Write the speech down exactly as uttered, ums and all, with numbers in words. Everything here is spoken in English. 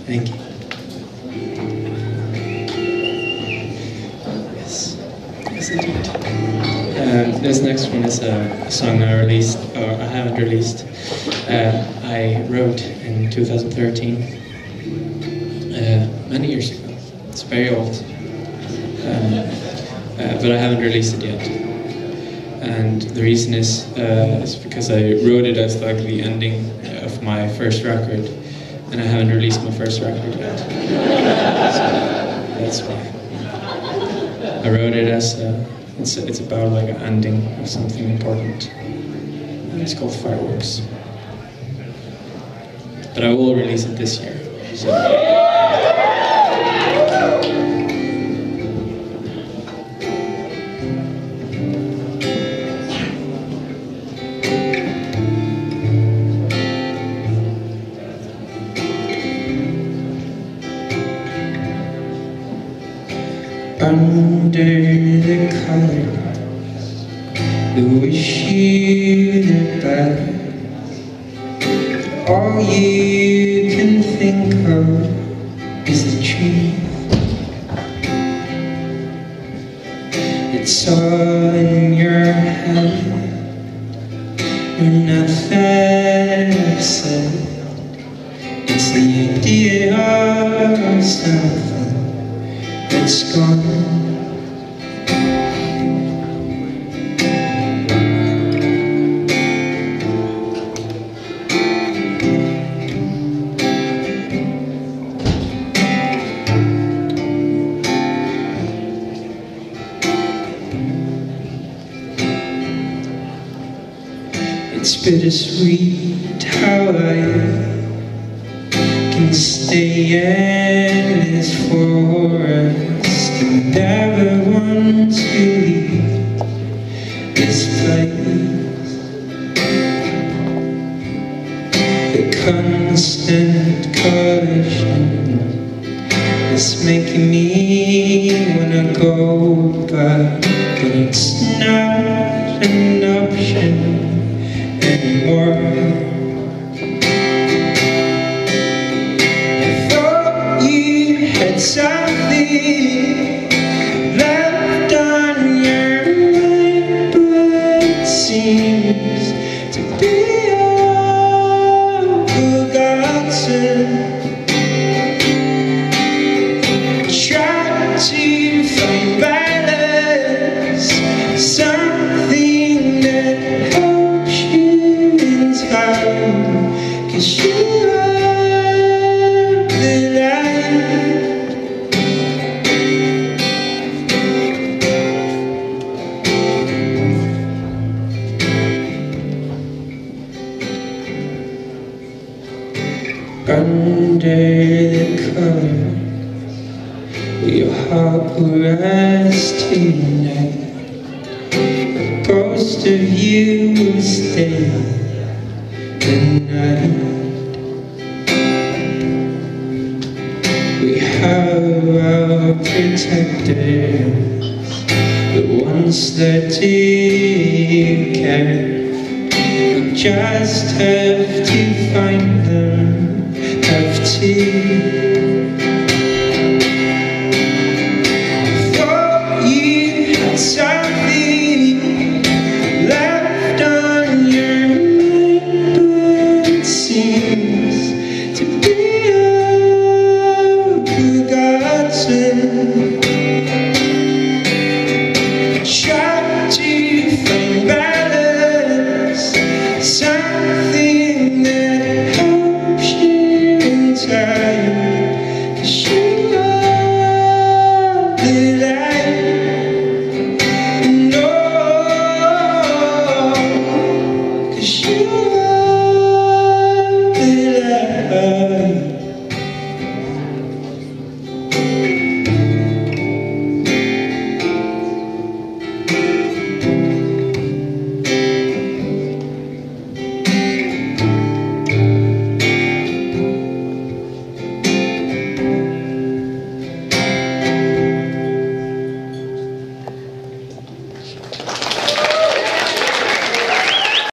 Thank you. Yes, yes indeed. Um, this next one is a, a song I released, or I haven't released. Uh, I wrote in two thousand thirteen, uh, many years ago. It's very old, um, uh, but I haven't released it yet. And the reason is, uh, is because I wrote it as like the ending of my first record, and I haven't released my first record yet. So that's why. I wrote it as a, it's, it's about like an ending of something important, and it's called Fireworks. But I will release it this year. So. Under the colors that wish you the best, all you can think of is the truth. It's all in your head, you're nothing I've said. It's the idea of something that's gone. It's bittersweet how I can stay in this forest and never want to leave this place. The constant collision is making me wanna go back, but it's not an option anymore. I thought you had something left on your mind, but it seems to be all forgotten. Try to find balance, something that helps you in time, 'cause you are the light. Under the cover, your heart will rest tonight. A ghost of you will stay the night. We have our protectors, the ones that do care. We just have to find them, have to